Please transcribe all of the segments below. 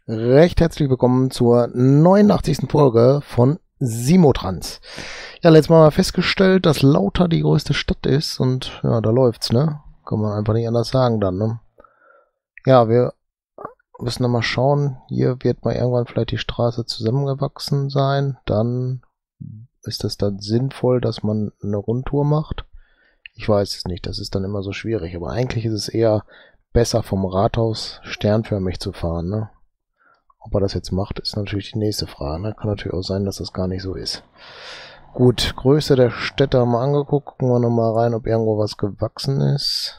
Recht herzlich willkommen zur 89. Folge von Simotrans. Ja, letztes Mal festgestellt, dass Lauter die größte Stadt ist und ja, da läuft's, ne? Kann man einfach nicht anders sagen dann, ne? Ja, wir müssen noch mal schauen. Hier wird mal irgendwann vielleicht die Straße zusammengewachsen sein. Dann ist es dann sinnvoll, dass man eine Rundtour macht. Ich weiß es nicht, das ist dann immer so schwierig. Aber eigentlich ist es eher besser vom Rathaus sternförmig zu fahren, ne? Ob er das jetzt macht, ist natürlich die nächste Frage. Ne? Kann natürlich auch sein, dass das gar nicht so ist. Gut, Größe der Städte haben wir angeguckt. Gucken wir nochmal rein, ob irgendwo was gewachsen ist.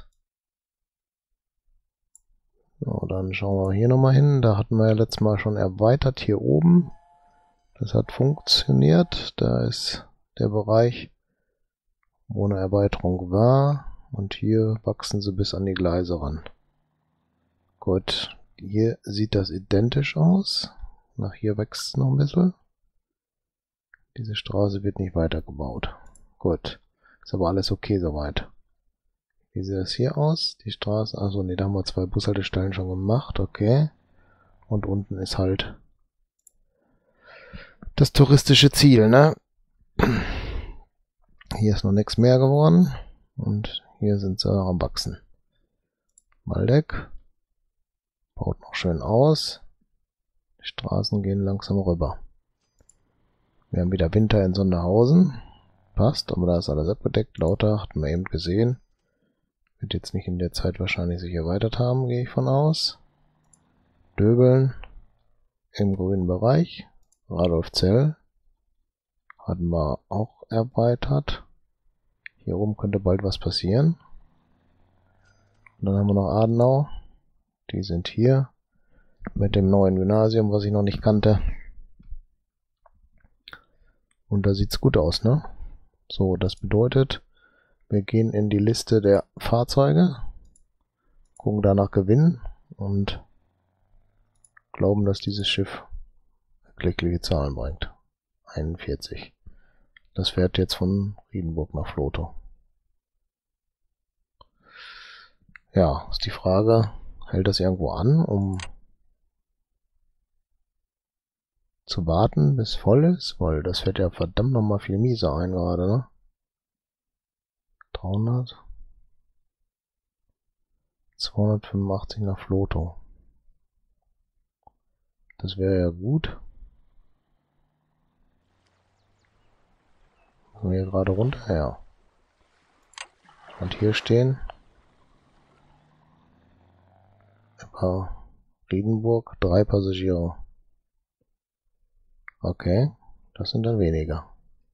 So, dann schauen wir hier nochmal hin. Da hatten wir ja letztes Mal schon erweitert hier oben. Das hat funktioniert. Da ist der Bereich, wo eine Erweiterung war. Und hier wachsen sie bis an die Gleise ran. Gut. Hier sieht das identisch aus. Nach hier wächst es noch ein bisschen. Diese Straße wird nicht weitergebaut. Gut. Ist aber alles okay soweit. Wie sieht das hier aus? Die Straße. Achso, ne, da haben wir 2 Bushaltestellen schon gemacht. Okay. Und unten ist halt das touristische Ziel, ne? Hier ist noch nichts mehr geworden. Und hier sind sie am Wachsen. Waldeck. Baut noch schön aus. Die Straßen gehen langsam rüber. Wir haben wieder Winter in Sonderhausen. Passt, aber da ist alles abgedeckt. Lauter hatten wir eben gesehen. Wird jetzt nicht in der Zeit wahrscheinlich sich erweitert haben, gehe ich von aus. Döbeln im grünen Bereich. Radolfzell hatten wir auch erweitert. Hier oben könnte bald was passieren. Und dann haben wir noch Adenau. Die sind hier mit dem neuen Gymnasium, was ich noch nicht kannte. Und da sieht's gut aus, ne? So, das bedeutet, wir gehen in die Liste der Fahrzeuge, gucken danach Gewinn und glauben, dass dieses Schiff erkleckliche Zahlen bringt. 41. Das fährt jetzt von Riedenburg nach Vlotho. Ja, ist die Frage, hält das irgendwo an, um zu warten, bis voll ist? Weil das fährt ja verdammt nochmal viel mieser ein gerade, ne? 300. 285 nach Vlotho. Das wäre ja gut. Müssen wir hier gerade runter? Ja. Und hier stehen Riedenburg, 3 Passagiere. Okay, das sind dann weniger.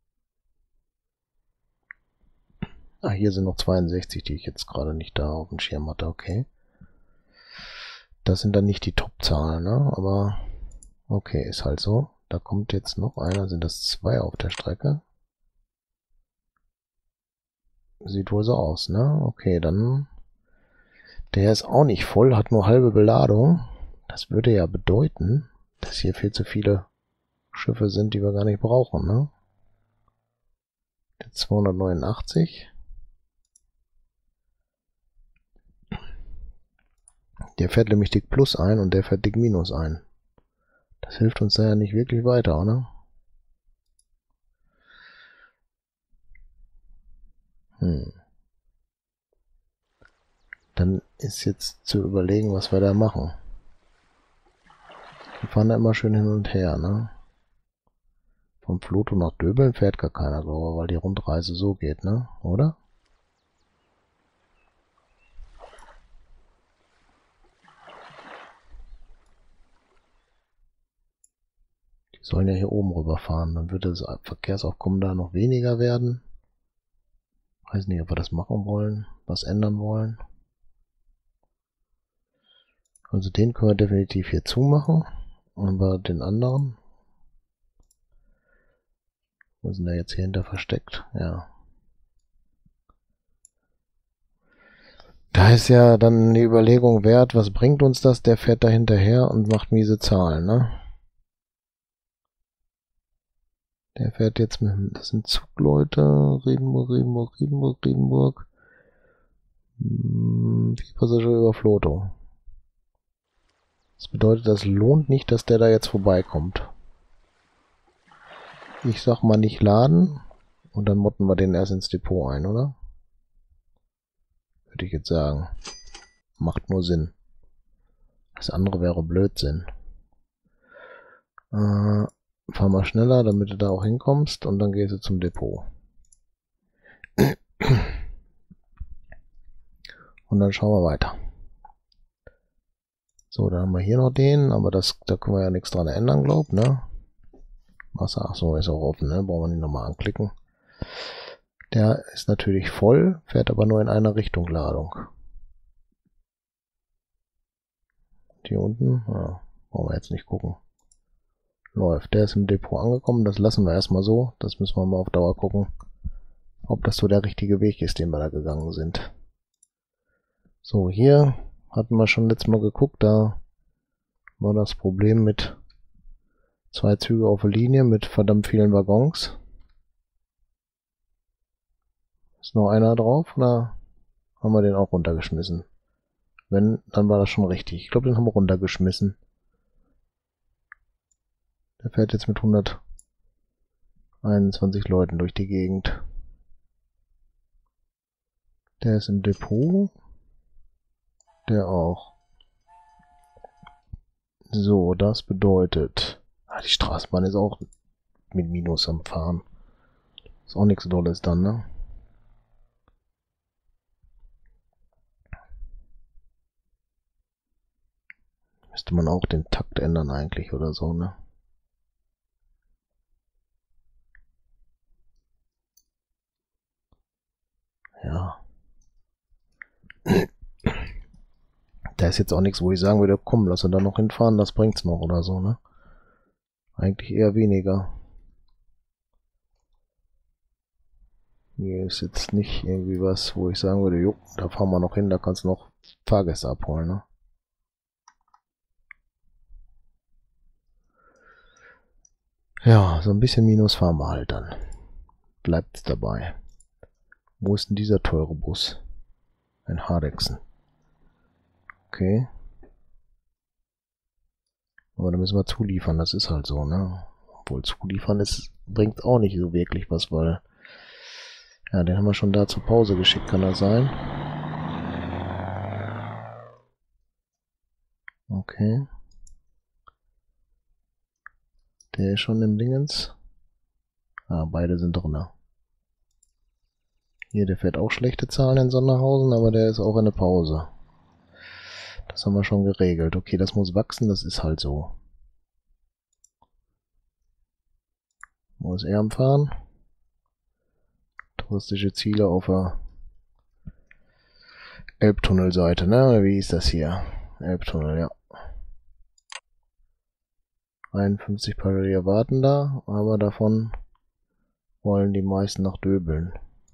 Ah, hier sind noch 62, die ich jetzt gerade nicht da auf dem Schirm hatte. Okay. Das sind dann nicht die Top-Zahlen, ne? Aber okay, ist halt so. Da kommt jetzt noch einer, sind das 2 auf der Strecke. Sieht wohl so aus, ne? Okay, dann... Der ist auch nicht voll, hat nur halbe Beladung. Das würde ja bedeuten, dass hier viel zu viele Schiffe sind, die wir gar nicht brauchen, ne? Der 289. Der fährt nämlich dick Plus ein und der fährt dick Minus ein. Das hilft uns da ja nicht wirklich weiter, oder? Dann ist jetzt zu überlegen, was wir da machen. Wir fahren da immer schön hin und her, ne? Vom Vlotho nach Döbeln fährt gar keiner, glaube ich, weil die Rundreise so geht, ne? Oder? Die sollen ja hier oben rüberfahren. Dann würde das Verkehrsaufkommen da noch weniger werden. Weiß nicht, ob wir das machen wollen, was ändern wollen. Also den können wir definitiv hier zumachen. Aber den anderen... Wo sind der jetzt hier hinter versteckt? Ja. Da ist ja dann die Überlegung wert, was bringt uns das? Der fährt da hinterher und macht miese Zahlen, ne? Der fährt jetzt mit, das sind Zugleute, Riedenburg. 4 Passagiere über Vlotho. Das bedeutet, das lohnt nicht, dass der da jetzt vorbeikommt. Ich sag mal nicht laden und dann motten wir den erst ins Depot ein, oder? Würde ich jetzt sagen. Macht nur Sinn. Das andere wäre Blödsinn. Fahr mal schneller, damit du da auch hinkommst und dann gehst du zum Depot. Und dann schauen wir weiter. So, dann haben wir hier noch den, aber da können wir ja nichts dran ändern, glaub, ne? Wasser, ach so, ist auch offen, ne? Brauchen wir nicht nochmal anklicken. Der ist natürlich voll, fährt aber nur in eine Richtung Ladung. Hier unten, ja, brauchen wir jetzt nicht gucken. Läuft, der ist im Depot angekommen, das lassen wir erstmal so. Das müssen wir mal auf Dauer gucken, ob das so der richtige Weg ist, den wir da gegangen sind. So, hier hatten wir schon letztes Mal geguckt, da war das Problem mit 2 Züge auf der Linie mit verdammt vielen Waggons. Ist noch einer drauf oder haben wir den auch runtergeschmissen? Wenn, dann war das schon richtig. Ich glaube, den haben wir runtergeschmissen. Der fährt jetzt mit 121 Leuten durch die Gegend. Der ist im Depot. Der auch. So, das bedeutet... die Straßenbahn ist auch mit Minus am Fahren. Ist auch nichts Dolles dann, ne? Müsste man auch den Takt ändern eigentlich oder so, ne? Ja. Da ist jetzt auch nichts, wo ich sagen würde, komm, lass uns da noch hinfahren, das bringt's noch oder so, ne? Eigentlich eher weniger. Hier ist jetzt nicht irgendwie was, wo ich sagen würde, jo, da fahren wir noch hin, da kannst du noch Fahrgäste abholen, ne? Ja, so ein bisschen Minus fahren wir halt dann. Bleibt's dabei. Wo ist denn dieser teure Bus? Ein Hardexen. Okay. Aber da müssen wir zuliefern, das ist halt so, ne? Obwohl zuliefern ist, bringt auch nicht so wirklich was, weil... Ja, den haben wir schon da zur Pause geschickt, kann das sein? Okay. Der ist schon im Dingens. Ah, beide sind drin. Hier, der fährt auch schlechte Zahlen in Sonderhausen, aber der ist auch in der Pause. Das haben wir schon geregelt. Okay, das muss wachsen, das ist halt so. Wo ist er am Fahren? Touristische Ziele auf der Elbtunnelseite, ne? Oder wie ist das hier? Elbtunnel, ja. 51 Passagiere warten da, aber davon wollen die meisten nach Döbeln.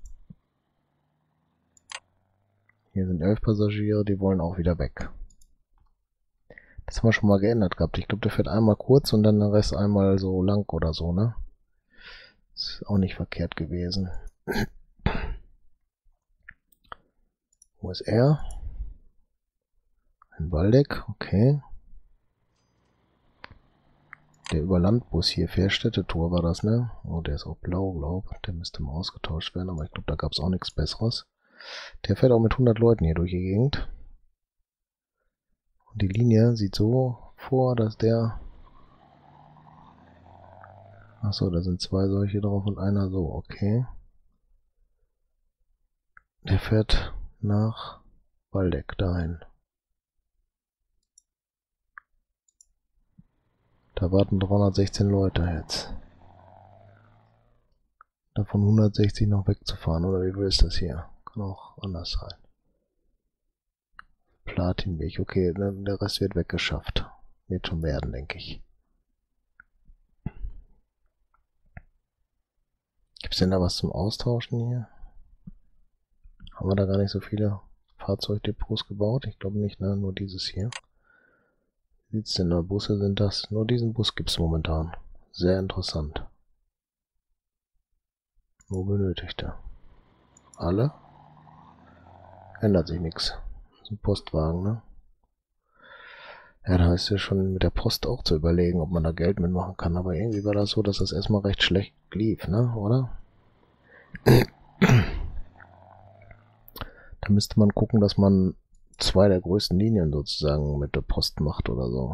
Hier sind 11 Passagiere, die wollen auch wieder weg. Das haben wir schon mal geändert gehabt. Ich glaube, der fährt einmal kurz und dann der Rest einmal so lang oder so, ne? Ist auch nicht verkehrt gewesen. Wo ist er? Ein Waldeck, okay. Der Überlandbus hier, Fährstädte-Tour war das, ne? Oh, der ist auch blau, glaub. Der müsste mal ausgetauscht werden, aber ich glaube, da gab es auch nichts Besseres. Der fährt auch mit 100 Leuten hier durch die Gegend. Und die Linie sieht so vor, dass der... Achso, da sind 2 solche drauf und einer so, okay. Der fährt nach Waldeck dahin. Da warten 316 Leute jetzt. Davon 160 noch wegzufahren, oder wie viel ist das hier? Kann auch anders sein. Platinweg, okay, der Rest wird weggeschafft. Wird schon werden, denke ich. Gibt es denn da was zum Austauschen hier? Haben wir da gar nicht so viele Fahrzeugdepots gebaut? Ich glaube nicht, ne? Nur dieses hier. Wie sieht's denn da? Busse sind das? Nur diesen Bus gibt es momentan. Sehr interessant. Wo benötigt er? Alle? Ändert sich nichts. Das ist ein Postwagen, ne? Ja, da ist ja schon mit der Post auch zu überlegen, ob man da Geld mitmachen kann. Aber irgendwie war das so, dass das erstmal recht schlecht lief, ne? Oder? Da müsste man gucken, dass man 2 der größten Linien sozusagen mit der Post macht oder so.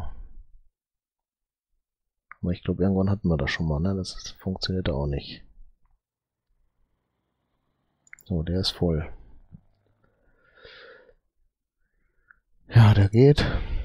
Aber ich glaube, irgendwann hatten wir das schon mal, ne? Das funktioniert auch nicht. So, der ist voll. Ja, der geht.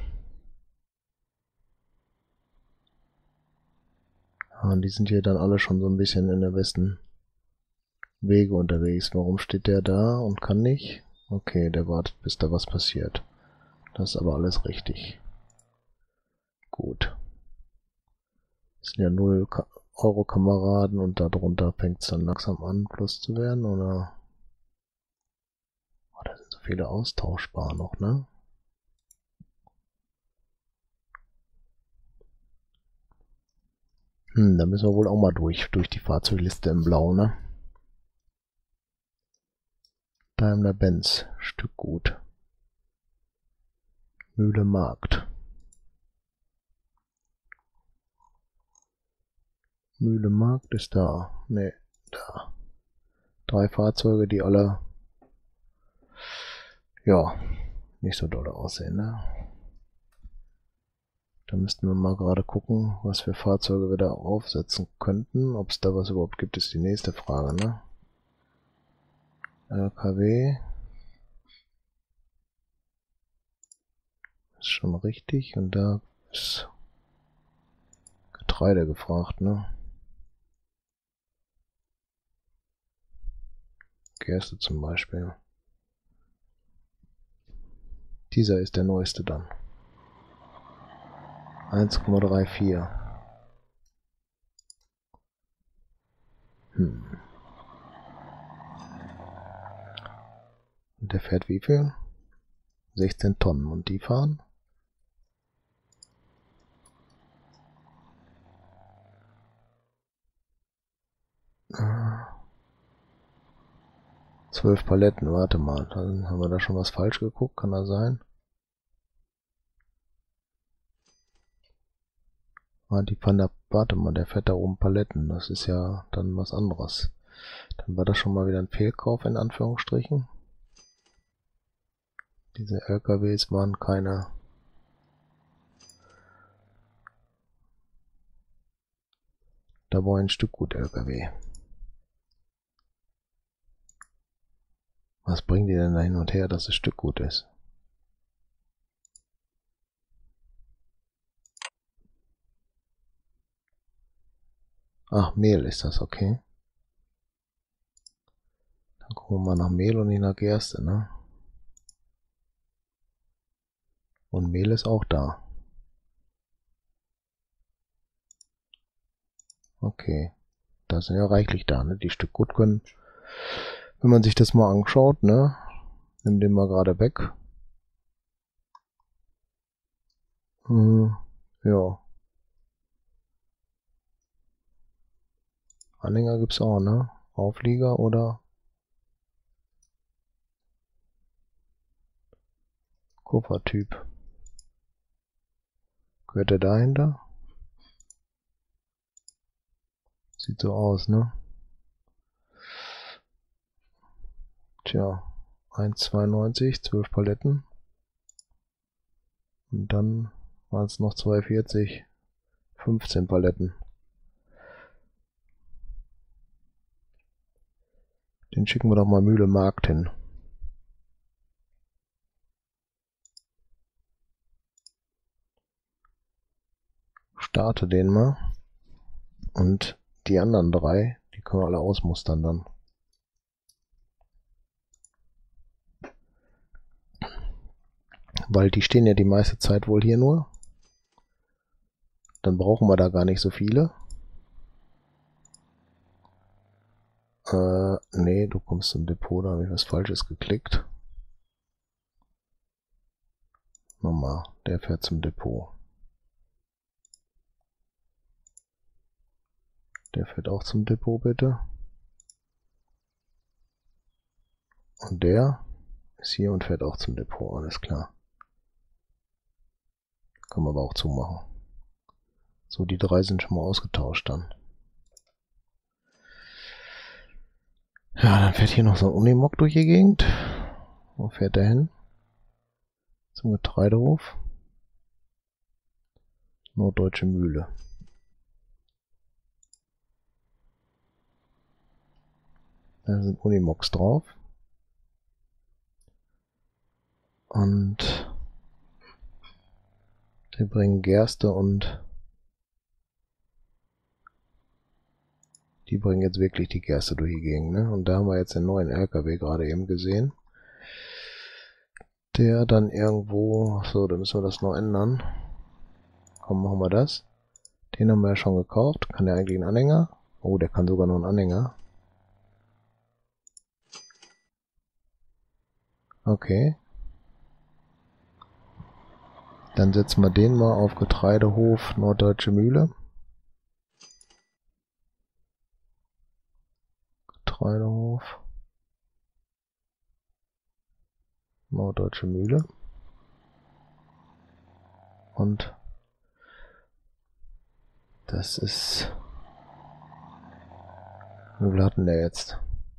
Ja, und die sind hier dann alle schon so ein bisschen in der besten Wege unterwegs. Warum steht der da und kann nicht? Okay, der wartet, bis da was passiert. Das ist aber alles richtig. Gut. Das sind ja 0 Euro Kameraden und darunter fängt es dann langsam an, plus zu werden, oder? Oh, da sind so viele austauschbar noch, ne? Da müssen wir wohl auch mal durch die Fahrzeugliste im Blau, ne? Daimler-Benz, Stückgut. Mühle Markt. Mühle Markt ist da. Ne, da. 3 Fahrzeuge, die alle, ja, nicht so doll aussehen, ne? Da müssten wir mal gerade gucken, was für Fahrzeuge wir da aufsetzen könnten. Ob es da was überhaupt gibt, ist die nächste Frage, ne? LKW. Ist schon richtig. Und da ist Getreide gefragt, ne? Gerste zum Beispiel. Dieser ist der neueste dann. 1,34. Und der fährt wie viel? 16 Tonnen. Und die fahren? Ah, 12 Paletten. Warte mal. Dann haben wir da schon was falsch geguckt. Kann das sein? Ah, die fahren da. Warte mal, der fährt da oben Paletten. Das ist ja dann was anderes. Dann war das schon mal wieder ein Fehlkauf in Anführungsstrichen. Diese LKWs waren keine. Da war ein Stückgut LKW. Was bringen die denn da hin und her, dass es Stückgut ist? Ach, Mehl ist das, okay. Dann gucken wir mal nach Mehl und nicht nach Gerste, ne? Und Mehl ist auch da. Okay. Da sind ja reichlich da, ne? Die Stückgut können, wenn man sich das mal anschaut, ne? Nimm den mal gerade weg. Ja. Anhänger gibt's auch, ne? Auflieger oder Kupfertyp. Gehört der dahinter? Sieht so aus, ne? Tja, 1,92, 12 Paletten. Und dann waren es noch 2,40, 15 Paletten. Den schicken wir doch mal Mühle Markt hin. Starte den mal. Und die anderen 3, die können wir alle ausmustern dann. Weil die stehen ja die meiste Zeit wohl hier nur. Dann brauchen wir da gar nicht so viele. Nee, du kommst zum Depot, da habe ich was Falsches geklickt. Nochmal, der fährt zum Depot. Der fährt auch zum Depot, bitte. Und der ist hier und fährt auch zum Depot, alles klar. Können wir aber auch zumachen. So, die 3 sind schon mal ausgetauscht dann. Ja, dann fährt hier noch so ein Unimog durch die Gegend. Wo fährt der hin? Zum Getreidehof. Norddeutsche Mühle. Da sind Unimogs drauf. Und die bringen Gerste und die bringen jetzt wirklich die Gerste durch die Gegend, ne? Und da haben wir jetzt den neuen LKW gerade eben gesehen. Der dann irgendwo, so, da müssen wir das noch ändern. Komm, machen wir das. Den haben wir ja schon gekauft. Kann der eigentlich einen Anhänger? Oh, der kann sogar noch einen Anhänger. Okay. Dann setzen wir den mal auf Getreidehof Norddeutsche Mühle. Getreidehof Norddeutsche Mühle. Und das ist... Wie viel hatten der jetzt?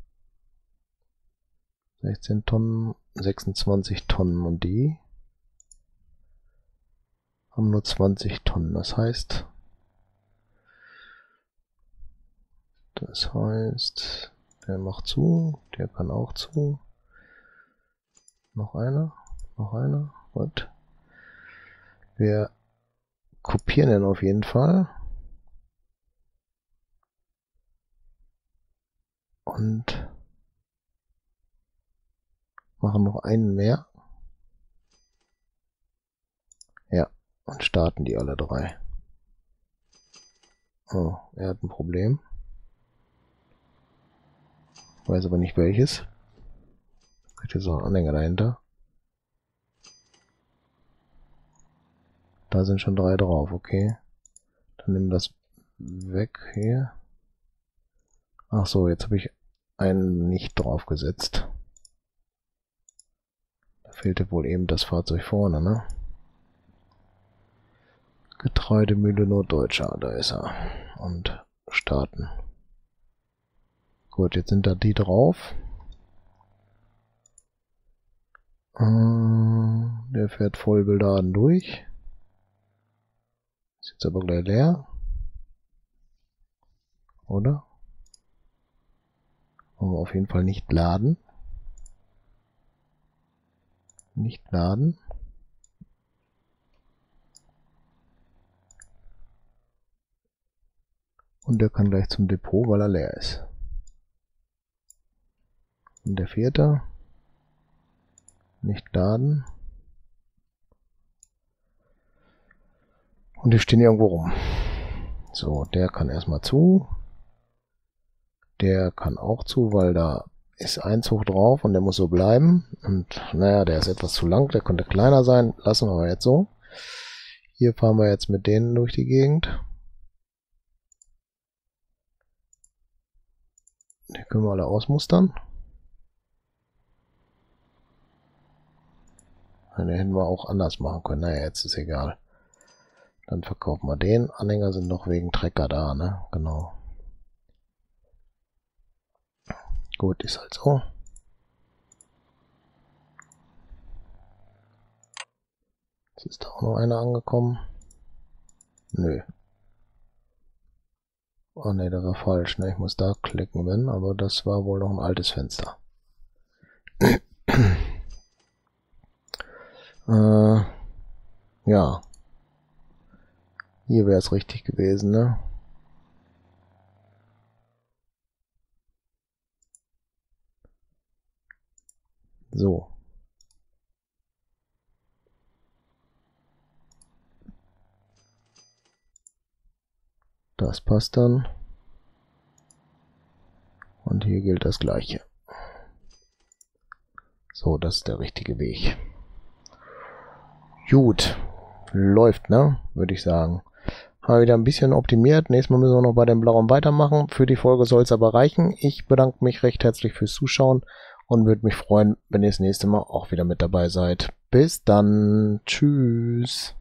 16 Tonnen, 26 Tonnen und die haben nur 20 Tonnen. Das heißt, der macht zu, der kann auch zu. Noch einer, gut. Wir kopieren den auf jeden Fall. Und machen noch einen mehr. Ja, und starten die alle 3. Oh, er hat ein Problem. Weiß aber nicht welches. Vielleicht ist auch ein Anhänger dahinter. Da sind schon 3 drauf, okay. Dann nehmen wir das weg hier. Ach so, jetzt habe ich einen nicht drauf gesetzt. Da fehlte wohl eben das Fahrzeug vorne, ne? Getreidemühle Norddeutscher, da ist er. Und starten. Gut, jetzt sind da die drauf. Der fährt voll beladen durch. Ist jetzt aber gleich leer. Oder? Wollen wir auf jeden Fall nicht laden. Nicht laden. Und der kann gleich zum Depot, weil er leer ist. Und der 4. Nicht laden. Und die stehen irgendwo rum. So, der kann erstmal zu. Der kann auch zu, weil da ist ein Zug drauf und der muss so bleiben. Und naja, der ist etwas zu lang, der könnte kleiner sein. Lassen wir jetzt so. Hier fahren wir jetzt mit denen durch die Gegend. Die können wir alle ausmustern. Den hätten wir auch anders machen können. Naja, jetzt ist egal. Dann verkaufen wir den. Anhänger sind noch wegen Trecker da, ne? Genau. Gut, ist halt so. Jetzt ist da auch noch einer angekommen. Nö. Oh ne, das war falsch, ne? Ich muss da klicken, wenn, aber das war wohl noch ein altes Fenster. Ja. Hier wäre es richtig gewesen, ne? So. Das passt dann. Und hier gilt das Gleiche. So, das ist der richtige Weg. Gut. Läuft, ne? Würde ich sagen. Haben wir wieder ein bisschen optimiert. Nächstes Mal müssen wir noch bei dem Blauen weitermachen. Für die Folge soll es aber reichen. Ich bedanke mich recht herzlich fürs Zuschauen und würde mich freuen, wenn ihr das nächste Mal auch wieder mit dabei seid. Bis dann. Tschüss.